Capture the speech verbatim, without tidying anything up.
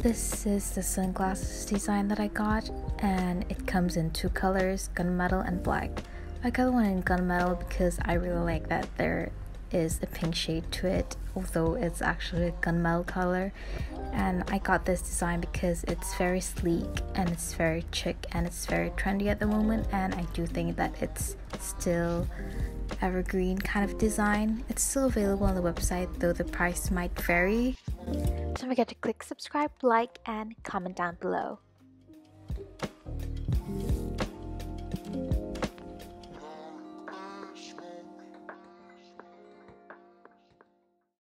This is the sunglasses design that I got, and it comes in two colors, gunmetal and black. I got one in gunmetal because I really like that there is a pink shade to it, although it's actually a gunmetal color. And I got this design because it's very sleek and it's very chic and it's very trendy at the moment, and I do think that it's still evergreen kind of design. It's still available on the website, though the price might vary. Don't forget to click subscribe, like, and comment down below.